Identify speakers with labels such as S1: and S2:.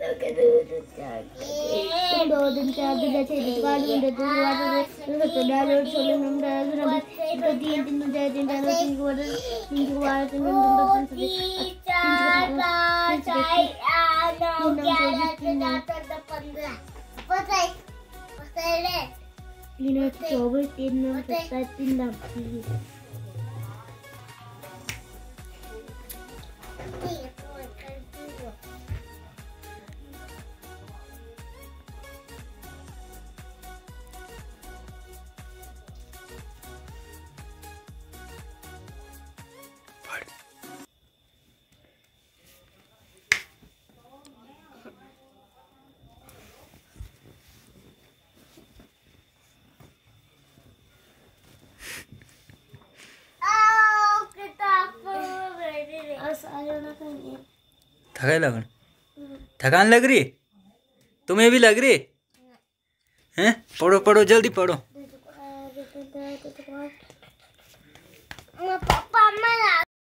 S1: दो दिन चार दिन ऐसे दुकान में देते तो डाउनलोड छोले हम डाउनलोड तो तीन दिन जाए दिन डाउनलोड तीन को बार तीन
S2: थकाई लगन थकान लग रही तुम्हें भी लग रही हैं? पढ़ो पढ़ो जल्दी पढ़ो।
S1: पापा